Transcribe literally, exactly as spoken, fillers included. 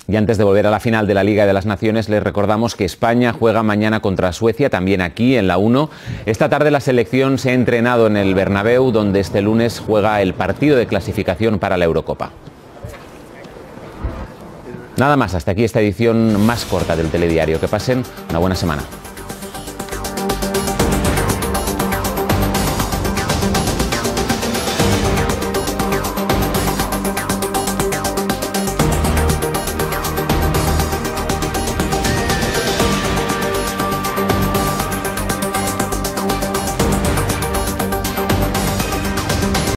Y antes de volver a la final de la Liga de las Naciones, les recordamos que España juega mañana contra Suecia, también aquí en la uno. Esta tarde la selección se ha entrenado en el Bernabéu, donde este lunes juega el partido de clasificación para la Eurocopa. Nada más, hasta aquí esta edición más corta del Telediario. Que pasen una buena semana.